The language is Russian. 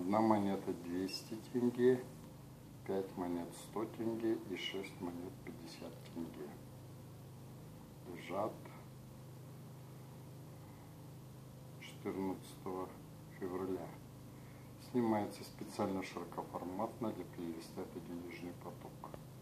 Одна монета 200 тенге, 5 монет 100 тенге и 6 монет 50 тенге. Лежат 14 февраля. Снимается специально широкоформатно для плейлиста «Это денежный поток».